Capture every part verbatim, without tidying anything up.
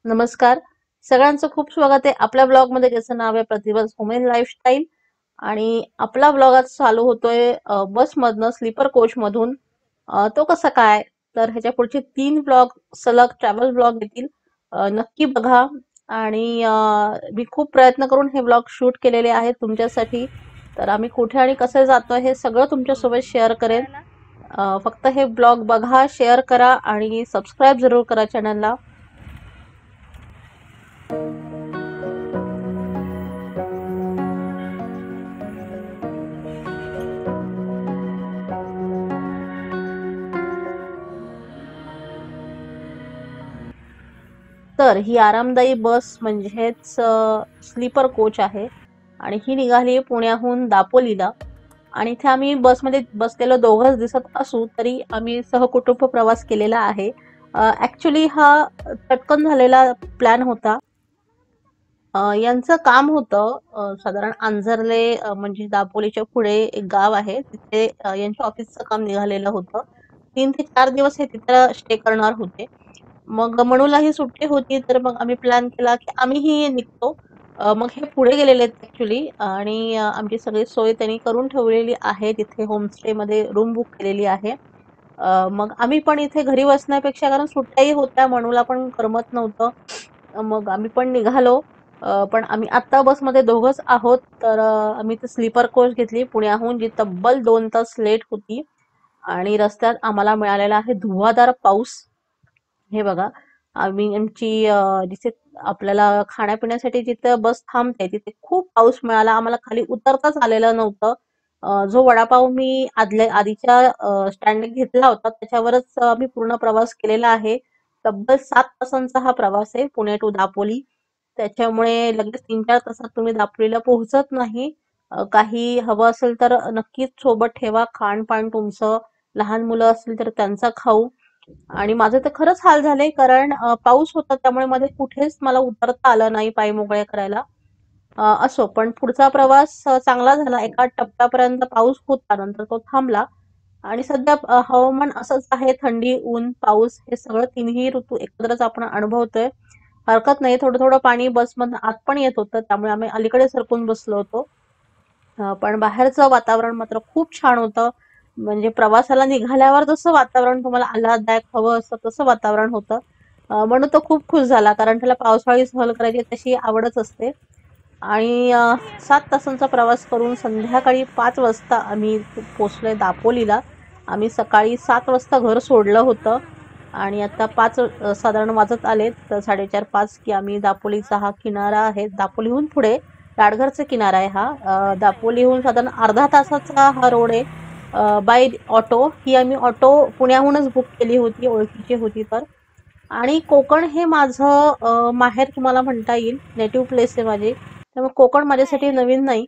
नमस्कार. सगळ्यांचं खूप स्वागत आहे आपल्या ब्लॉगमध्ये, ज्याचं नाव आहे प्रतिभाज वुमेन लाईफस्टाईल. आणि आपला ब्लॉग आज चालू होतोय अ, बसमधनं, स्लीपर कोचमधून. अ, तो कसा काय? तर ह्याच्या पुढचे तीन ब्लॉग सलग ट्रॅव्हल ब्लॉग येतील. अ, नक्की बघा. आणि अ, मी खूप प्रयत्न करून हे ब्लॉग शूट केलेले आहेत तुमच्यासाठी. तर आम्ही कुठे आणि कसे जातोय हे सगळं तुमच्यासोबत शेअर करेन. अ, फक्त हे ब्लॉग बघा, शेअर करा आणि सबस्क्राईब जरूर करा चॅनलला. तर ही आरामदायी बस म्हणजेच स्लीपर कोच आहे आणि ही निघाली पुण्याहून दापोलीला. आणि इथे आम्ही बसमध्ये बसलेलो दोघंच दिसत असू तरी आम्ही सहकुटुंब प्रवास केलेला आहे. ऍक्च्युली हा चटकन झालेला प्लॅन होता. अ, यांचं काम होतं अ, साधारण आंजर्ले अ, म्हणजे दापोलीच्या पुढे एक गाव आहे तिथे अ, यांच्या ऑफिसचं काम निघालेलं होतं. तीन ते चार दिवस हे तिथं स्टे करणार होते. मग मनूला ही सुट्टी होती, तर मग आम्ही प्लॅन केला की आम्हीही निघतो. अ, मग हे पुढे गेलेले आहेत ऍक्च्युली. आणि अ, आमची सगळी सोय त्यांनी करून ठेवलेली आहे. तिथे होमस्टेमध्ये रूम बुक केलेली आहे. अ, मग आम्ही पण इथे घरी बसण्यापेक्षा, कारण सुट्ट्याही होत्या, मनूला पण करमत नव्हतं. अ, मग आम्ही पण निघालो. अ, पण आम्ही आत्ता बसमध्ये दोघंच आहोत. तर अ, आम्ही ती स्लीपर कोच घेतली पुण्याहून, जी तब्बल दोन तास लेट होती. आणि रस्त्यात आम्हाला मिळालेला आहे धुव्वाधार पाऊस. हे बघा, आम्ही आमची अ, जिथे आपल्याला खाण्यापिण्यासाठी जिथे बस थांबते तिथे खूप पाऊस मिळाला. आम्हाला खाली उतरताच आलेलं नव्हतं. अ, जो वडापाव मी आदल्या आधीच्या स्टँड घेतला होता त्याच्यावरच आम्ही पूर्ण प्रवास केलेला आहे. तब्बल सात तासांचा हा प्रवास आहे, पुणे टू दापोली. त्याच्यामुळे लगेच तीन चार तासात तुम्ही दापोलीला पोहोचत नाही. अ, काही हवं असेल तर नक्कीच सोबत ठेवा, खाणपान तुमचं. लहान मुलं असतील तर त्यांचा खाऊ. आणि माझे तर खरंच हाल झाले, कारण अ, पाऊस होता त्यामुळे मध्ये कुठेच मला उतरता आलं नाही पाय मोकळे करायला. अ, असो, पण पुढचा प्रवास अ, चांगला झाला. एका टप्प्यापर्यंत पाऊस होता, नंतर तो थांबला. आणि सध्या अ, हवामान असंच आहे, थंडी, ऊन, पाऊस हे सगळं तिन्ही ऋतू एकत्रच आपण अनुभवतोय. हरकत नाही, थोडं थोडं पाणी बसमधनं आत पण येत होतं, त्यामुळे आम्ही अलीकडे सरकून बसलो होतो. अ, पण बाहेरचं वातावरण मात्र खूप छान होतं. म्हणजे प्रवासाला निघाल्यावर जसं वातावरण तुम्हाला आल्हाददायक हवं असतं तसं वातावरण होतं. अ, म्हणून तो खूप खुश झाला, कारण त्याला पावसाळी सहल करायची तशी आवडच असते. आणि अ, सात तासांचा प्रवास करून संध्याकाळी पाच वाजता आम्ही पोहोचलोय दापोलीला. आम्ही सकाळी सात वाजता घर सोडलं होतं. आणि आता पाच अ, साधारण वाजत आलेत, तर साडेचार पाच की आम्ही दापोलीचा हा किनारा आहे, दापोलीहून पुढे राडघरचा किनारा आहे हा. अ, दापोलीहून साधारण अर्धा तासाचा हा रोड आहे. बाय ऑटो ही आम्ही ऑटो पुण्याहूनच बुक केली होती, ओळखीची होती तर. आणि कोकण हे माझं अ, माहेर तुम्हाला म्हणता येईल, नेटिव्ह प्लेस आहे माझी. त्यामुळे कोकण माझ्यासाठी नवीन नाही.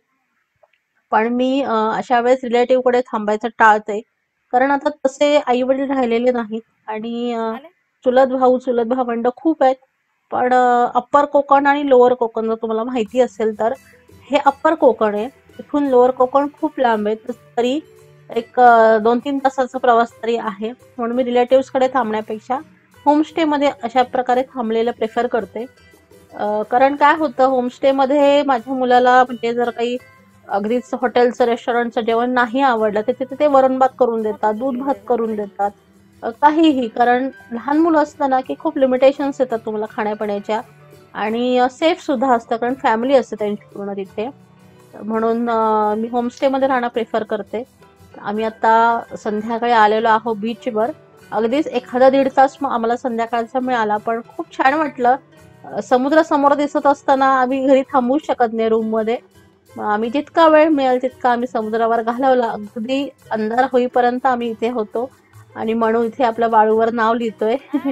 पण मी अ, अशा वेळेस रिलेटिव्ह कडे थांबायचं टाळते, कारण आता तसे आई वडील राहिलेले नाहीत. आणि अ, चुलत भाऊ चुलत भावंड खूप आहेत. पण अप्पर कोकण आणि लोअर कोकण जर तुम्हाला माहिती असेल तर, हे अप्पर कोकण आहे. इथून लोअर कोकण खूप लांब आहे. तरी एक अ, दोन तीन तासाचा प्रवास तरी आहे. म्हणून मी रिलेटिव्ह कडे थांबण्यापेक्षा होमस्टे मध्ये अशा प्रकारे थांबलेलं प्रेफर करते. अ, कारण काय होतं, होमस्टे मध्ये माझ्या मुलाला म्हणजे जर काही अगदीच हॉटेलचं रेस्टॉरंटचं जेवण नाही आवडलं तर तिथे ते वरण भात करून देतात, दूध भात करून देतात. अ, काहीही, कारण लहान मुलं असतं ना की खूप लिमिटेशन्स येतात तुम्हाला खाण्यापिण्याच्या. आणि सेफ सुद्धा असतं, कारण फॅमिली असते त्यांची पूर्ण तिथे. म्हणून अ, मी होमस्टे मध्ये राहणं प्रेफर करते. आम्ही आता संध्याकाळी आलेलो आहोत बीचवर. अगदीच एखादा दीड तास मग आम्हाला संध्याकाळचा मिळाला, पण खूप छान वाटलं. अ, समुद्र समोर दिसत असताना आम्ही घरी थांबूच शकत नाही रूम मध्ये. मग आम्ही जितका वेळ मिळेल तितका आम्ही समुद्रावर घालवला. अगदी अंधार होईपर्यंत आम्ही इथे होतो. आणि म्हणून इथे आपल्या बाळूवर नाव लिहितोय.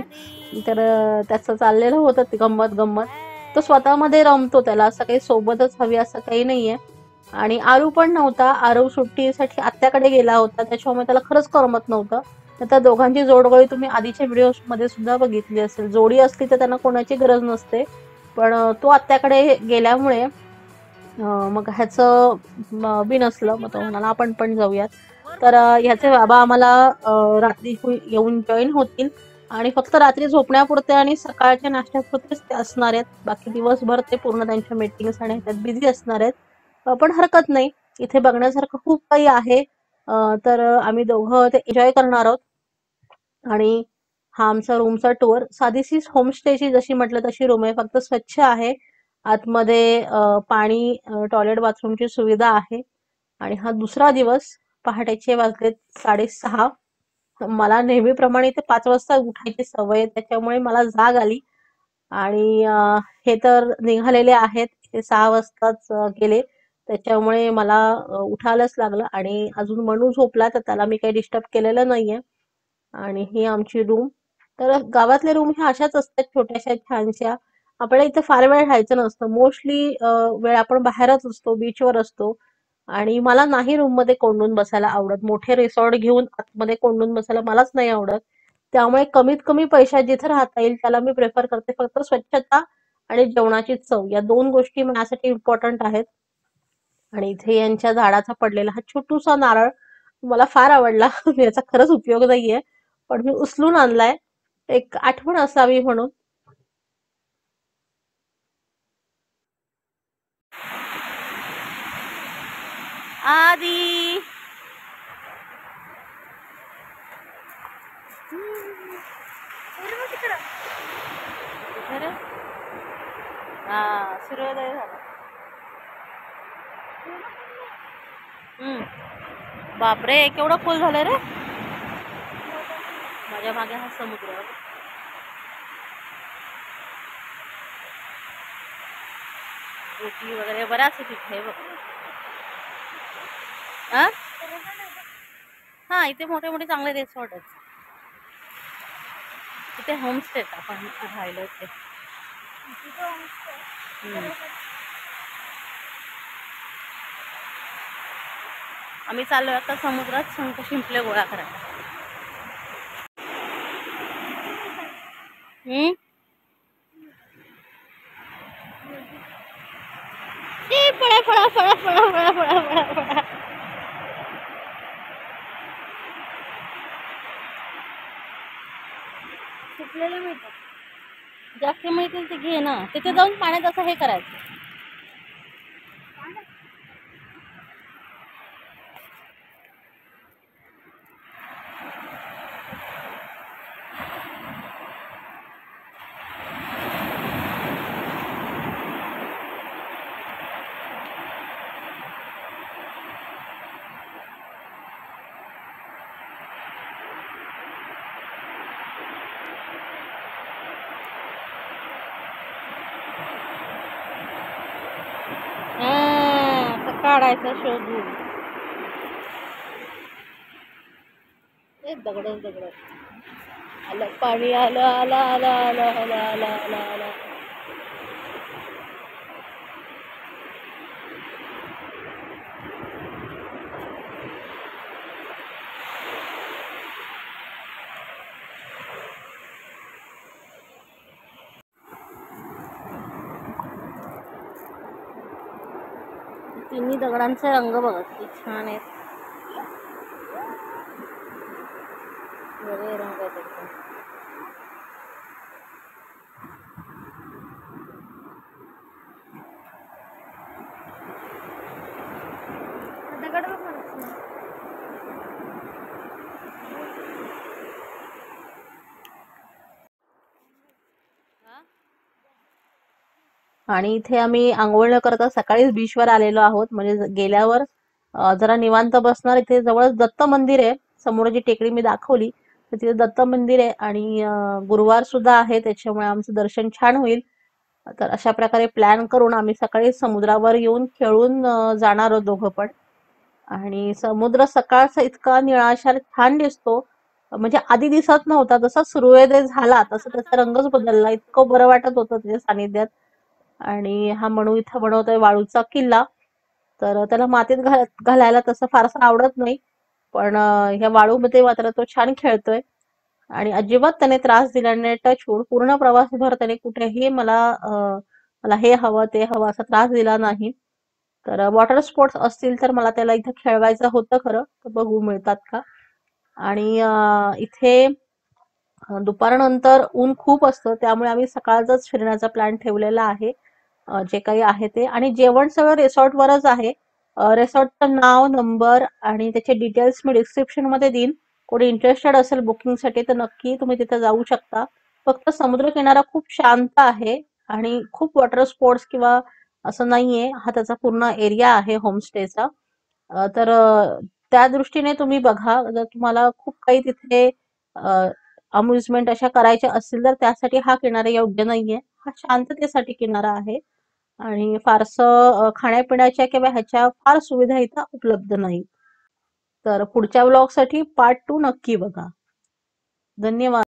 तर अ, त्याचं चाललेलं होतं ते गंमत गंमत. तो स्वतःमध्ये रमतो, त्याला असं काही सोबतच हवी असं काही नाहीये. आणि आरू पण नव्हता. आरू सुट्टीसाठी आत्याकडे गेला होता, त्याच्यामुळे त्याला खरंच करमत नव्हतं. तर त्या दोघांची जोडगोळी तुम्ही आधीच्या व्हिडिओ मध्ये सुद्धा बघितली असेल. जोडी असली तर त्यांना कोणाची गरज नसते. पण अ, तो आत्याकडे गेल्यामुळे अ, मग ह्याचं म, बिनसलं. मग तो म्हणाला आपण पण जाऊयात. तर अ, ह्याचे बाबा आम्हाला अ, रात्री येऊन जॉईन होतील. आणि फक्त रात्री झोपण्यापुरते आणि सकाळच्या नाश्त्यापुरतेच ते असणार आहेत. बाकी दिवसभर ते पूर्ण त्यांच्या मीटिंग्स आणि ह्याच्यात बिझी असणार आहेत. अ, पण हरकत नाही. इथे बघण्यासारखं खूप काही आहे. अ, तर आम्ही दोघं ते एन्जॉय करणार आहोत. आणि हा आमचा रूमचा टूर. साधीशी होमस्टेची जशी म्हटलं तशी रूम आहे. फक्त स्वच्छ आहे. आतमध्ये अ, पाणी, टॉयलेट, बाथरूमची सुविधा आहे. आणि हा दुसरा दिवस. पहाटेचे वाजलेत साडेसहा. मला नेहमीप्रमाणे ते पाच वाजता उठायची सवय आहे, त्याच्यामुळे मला जाग आली. आणि अ, हे तर निघालेले आहेत. ते सहा वाजताच अ, गेले. त्याच्यामुळे मला अ, उठायलाच लागलं आणि अजून मनू झोपला तर त्याला मी काही डिस्टर्ब केलेलं नाहीये. आणि ही आमची रूम. तर गावातल्या रूम ह्या अशाच असतात छोट्याशा छानशा. आपल्याला इथे फार वेळ राहायचं नसतं. मोस्टली वेळ आपण बाहेरच असतो, बीचवर असतो. आणि मला नाही रूममध्ये कोंडून बसायला आवडत. मोठे रिसॉर्ट घेऊन आतमध्ये कोंडून बसायला मलाच नाही आवडत. त्यामुळे कमीत कमी पैशात जिथे राहता येईल त्याला मी प्रेफर करते. फक्त स्वच्छता आणि जेवणाची चव या दोन गोष्टी माझ्यासाठी इम्पॉर्टंट आहेत. आणि इथे यांच्या झाडाचा पडलेला हा छोटूसा नारळ मला फार आवडला. याचा खरंच उपयोग नाहीये, पण मी उचलून आणलाय. एक आठवण असावी म्हणून. आदी कुठे रे? हा, सूर्योदय झाला. हम्म. बापरे, केवढं खोल झालं रे. माझ्या मागे हा समुद्र. बोटी वगैरे बऱ्याच आहे तिथे बघ. हा हा, इथे मोठे मोठे चांगले रिसॉर्ट आहेत. इथे होमस्टे आपण राहिलो ते. हम्म. आम्ही चाललोय आता समुद्रात शंख शिंपले गोळा करायला. हम्म. ए, पळा पळा पळा पळा पळा पळा पळा पळा. सुकलेले मिळतात. जास्त मिळतील ते घे ना. तिथे जाऊन पाण्यात असं हे करायचं. हा, काढायचा शोधून. दगड दगड आलं पाणी. आलं आलं आलं आलं आलं आलं आलं आलं. तिन्ही दगडांचे रंग बघा किती छान आहेत. वेगळे रंग आहेत एकदम. आणि इथे आम्ही आंघोळ न करता सकाळीच बीचवर आलेलो आहोत. म्हणजे गेल्यावर अ, जरा निवांत बसणार. इथे जवळच दत्त मंदिर आहे. समोर जी टेकडी मी दाखवली तर तिथे दत्त मंदिर आहे. आणि अ, गुरुवार सुद्धा आहे, त्याच्यामुळे आमचं दर्शन छान होईल. तर अशा प्रकारे प्लॅन करून आम्ही सकाळी समुद्रावर येऊन खेळून अ, जाणार आहोत दोघं पण. आणि समुद्र सकाळचा इतका निळाशार छान दिसतो. म्हणजे आधी दिसत नव्हता. जसा सूर्योदय झाला तसा त्याचा रंगच बदलला. इतकं बरं वाटत होतं त्याच्या सानिध्यात. आणि हा मनू इथं बनवतोय वाळूचा किल्ला. तर त्याला मातीत घाल घालायला तसं फारसं आवडत नाही. पण अ, ह्या वाळूमध्ये मात्र तो छान खेळतोय. आणि अजिबात त्याने त्रास दिला नाही. टचवूड पूर्ण प्रवासभर त्याने कुठेही मला अ, मला हे हवं ते हवं असा त्रास दिला नाही. तर वॉटर स्पोर्ट्स असतील तर मला त्याला इथं खेळवायचं होतं खरं. तर बघू मिळतात का. आणि अ, इथे अ, दुपारनंतर ऊन खूप असतं, त्यामुळे आम्ही सकाळचाच फिरण्याचा प्लॅन ठेवलेला आहे. अ, जे काही आहे ते आणि जेवण सगळं रिसॉर्टवरच आहे. अ, रिसॉर्टचं नाव, नंबर आणि त्याचे डिटेल्स मी डिस्क्रिप्शनमध्ये देईन. कोणी इंटरेस्टेड असेल बुकिंगसाठी तर नक्की तुम्ही तिथे जाऊ शकता. फक्त समुद्रकिनारा खूप शांत आहे आणि खूप वॉटर स्पोर्ट्स किंवा असं नाहीये. हा त्याचा पूर्ण एरिया आहे होमस्टेचा. अ, तर अ, त्या दृष्टीने तुम्ही बघा. जर तुम्हाला खूप काही तिथे अम्युजमेंट अशा करायच्या असतील तर त्यासाठी हा किनारा योग्य नाहीये. हा शांततेसाठी किनारा आहे आणि फारसं अ, खाण्यापिण्याच्या किंवा ह्याच्या फार सुविधा इथं उपलब्ध नाही. तर पुढच्या ब्लॉगसाठी पार्ट टू नक्की बघा. धन्यवाद.